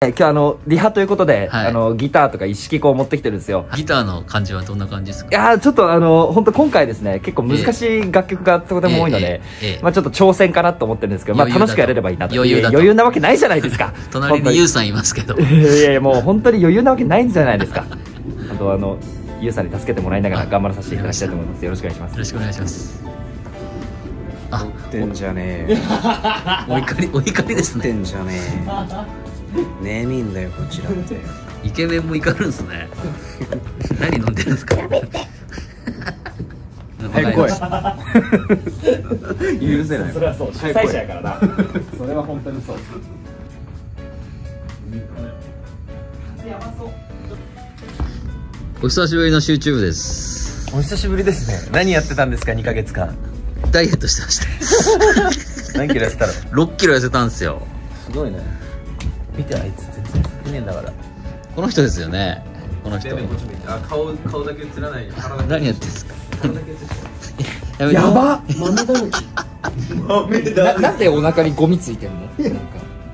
今日リハということで、 はい、 ギターとか一式こう持ってきてるんですよ。 ギターの感じはどんな感じですか？ いやー、ちょっと本当今回ですね、結構難しい楽曲がとても多いので、まあちょっと挑戦かなと思ってるんですけど、まあ楽しくやれればいいなと。余裕なわけないじゃないですか。 隣にユウさんいますけど。 いやいや、もう本当に余裕なわけないんじゃないですか。あとユウさんに助けてもらいながら頑張らさせていただきたいと思います。よろしくお願いします。 よろしくお願いします。 あ、乗ってんじゃねえ。 お怒りですね。 乗ってんじゃねえ。ねえみんだよこちらって。 イケメンも怒るんですね。何飲んでるんですか？ 早く来い。許せない。 それはそう。主催者やからな。それは本当にそう。 お久しぶりの YouTube です。 お久しぶりですね。何やってたんですか2ヶ月間。 ダイエットしてました。 何キロ痩せたの ？6キロ痩せたんですよ。 すごいね。見てあいつ全然痩せてねえんだから。 この人ですよね。この人。 あ、顔だけ映らない。 何やってんですか？ やばっ。 豆だらけ。 なんでお腹にゴミついてんの？なんか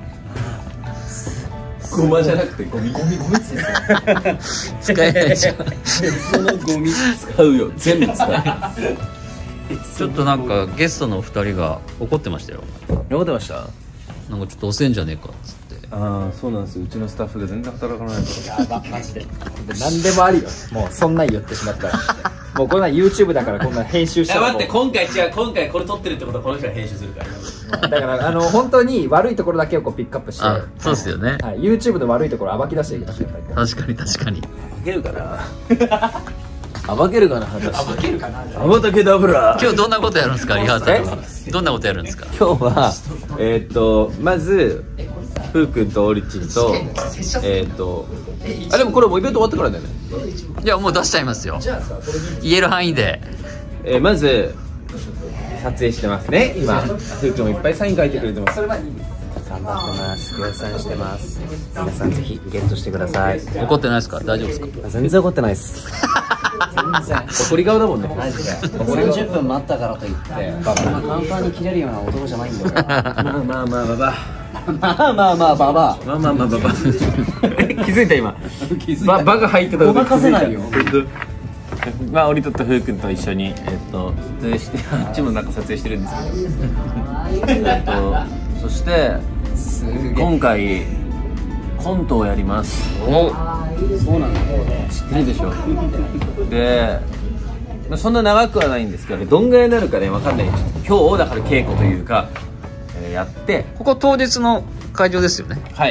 ゴマじゃなくてゴミついてる。 使えないでしょ。 そのゴミ使うよ。全部使う。 ちょっとなんかゲストのお二人が怒ってましたよ。 怒ってました？ なんかちょっと遅えんじゃねえかっつって。 ああ、そうなんですよ。うちのスタッフが全然働かないから。 やば、マジで何でもありよ。もうそんなん言ってしまったらもうこんなん YouTube だからこんな編集したら待って、今回これ撮ってるってことはこの人が編集するから。 だから本当に悪いところだけをこうピックアップして、 あ、そうですよね。 はい、YouTube の悪いところを暴き出していきましょう。 確かに確かに。 暴けるかな。暴けるかな。暴けるかな。 アバタケダブラ。 今日どんなことやるんですか？リハーサルはどんなことやるんですか？ 今日はまずふうくんとオリチンとあ、でもこれもうイベント終わってからだよね。 いや、もう出しちゃいますよ。言える範囲で。 まず撮影してますね。今ふうくんもいっぱいサイン書いてくれてます。頑張ってます。量産してます。皆さんぜひゲットしてください。 怒ってないですか？大丈夫ですか？ 全然怒ってないです。全然怒り顔だもんね。 マジで30分待ったからといって簡単に切れるような男じゃないんだよ。 まあまあまあババ気づいた今。バが入ってた。 ごまかせないよ。 まあオリトとふうくんと一緒に撮影して、あっちもなんか撮影してるんですけどそして今回コントをやります。 そうなんだ。 知ってるでしょ。で、まあ、そんな長くはないんですけど、どんぐらいになるかね分かんない。今日だから稽古というか、やって、 ここ当日の会場ですよね。 はい。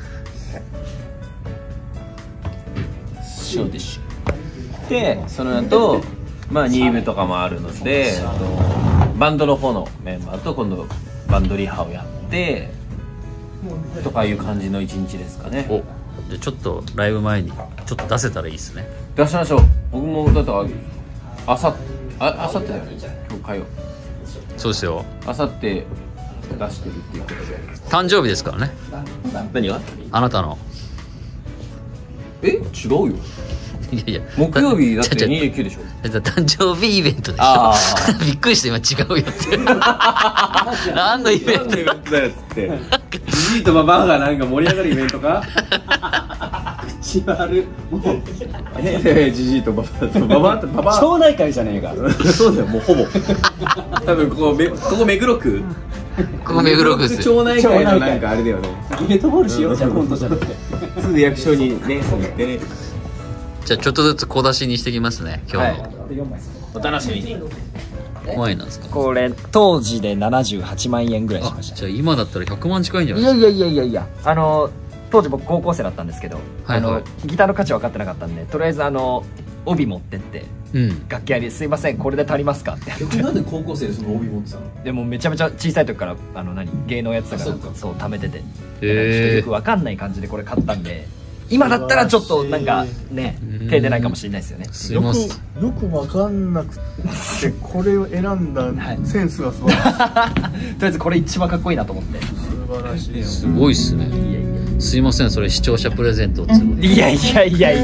そうです。で、その後、まあ2部とかもあるので、バンドの方のメンバーと今度バンドリハをやってとかいう感じの一日ですかね。 お、じゃあちょっとライブ前にちょっと出せたらいいですね。 出しましょう。僕もだってあさってだよね。今日火曜。 そうですよ。 あさって出してるっていうことで。 誕生日ですからね。 何が？ あなたの。 違うよ。 いやいや、 木曜日だって29でしょ。 誕生日イベントでしょ。びっくりして今違うよって何のイベントだよっつってジジイとババアがなんか盛り上がるイベントか。口悪もうジジイとババアとババア町内会じゃねえか。 そうだよ、もうほぼ多分ここ目黒区。 ここ目黒区っす。 町内会のなんかあれだよね。 ゲートボールしようじゃん、コントじゃなくて。 すぐ役所にね、行ってね。 じゃあちょっとずつ小出しにしてきますね、今日の。 お楽しみに。 怖いなんですか？ これ当時で78万円ぐらいしました。 じゃあ今だったら100万近いんじゃないですか？ いや当時僕高校生だったんですけど、ギターの価値分かってなかったんで、とりあえず帯持ってって、楽器屋に「すいませんこれで足りますか?」ってやって。 なんで高校生でその帯持ってたの？ でもめちゃめちゃ小さい時から芸能やってたから、そう貯めてて、ちょっとよく分かんない感じでこれ買ったんで、今だったらちょっとなんかね手出ないかもしれないですよね。 すいません。 よく分かんなくてこれを選んだセンスがすごい。とりあえずこれ一番かっこいいなと思って。 素晴らしい。 すごいっすね。すいません、それ視聴者プレゼントを。 いや今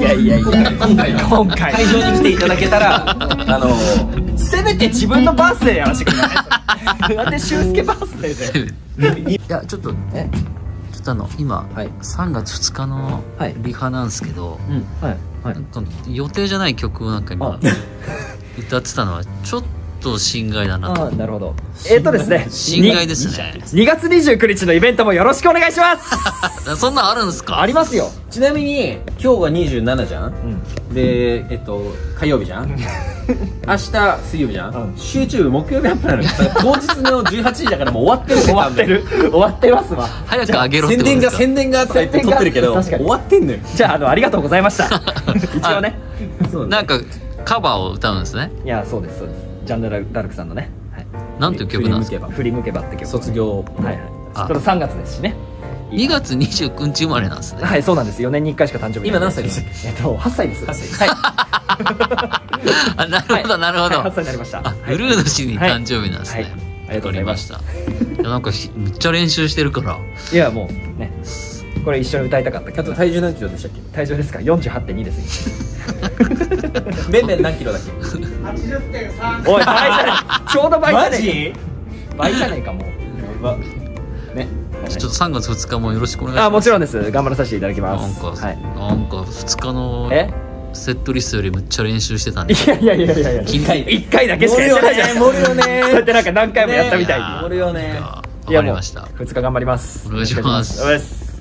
回会場に来ていただけたらせめて自分のバースデーやらせてください。なんで俊介バースデーで。いやちょっとっと今、 はい 3月2日のはいリハなんですけど、 はいはいなんか予定じゃない曲をなんか今歌ってたのはちょっと心外だなあと。 あなるほど。ですね心外ですね。 2月29日のイベントもよろしくお願いしますそんなんあるんですか？ ありますよ。 ちなみに今日が27じゃん、で火曜日じゃん明日水曜日じゃん、集中木曜日アップなのよ。当日の18時だからもう終わってる終わってる終わってますわ。 早く上げろって宣ことですか？ 伝がとか言って撮ってるけど確かに終わってんのよ。 じゃあありがとうございました一応ね。 なんかカバーを歌うんですね。 いやそうですそうです。ジャンヌ・ダルクさんのね、 なんていう曲なんですか？ 振り向けばって曲。 卒業。 はいはい。 あちょっと3月ですしね。 2月29日生まれなんですね。 はいそうなんです。4年に1回しか誕生日今何歳ですか？ 8歳です。8歳。はいあ、なるほどなるほど。 8歳になりました。 あ、ブルーの日に誕生日なんですね。 はいはいありがとうございました。 わかりました。いやなんかめっちゃ練習してるから。 いやもうねこれ一緒に歌いたかったあけど。 と体重何キロでしたっけ？ 体重ですか 48.2 ですベンベン何キロだっけ？ おい倍じゃねえちょうど倍じゃねえマジ？ か倍じゃねえかもうねちょっと3月2日もよろしくお願いします。 あもちろんです頑張らさせていただきまなんか、 すはいなんか2日のえセットリストよりめっちゃ練習してたんで。 いや 1回 1回だけしかやってないじゃん盛るよねそうやってなんか何回もやったみたいに盛るよね。 わいやもうかりました。 2日頑張りますお願いしますお願いします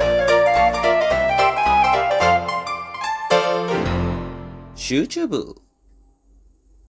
YouTube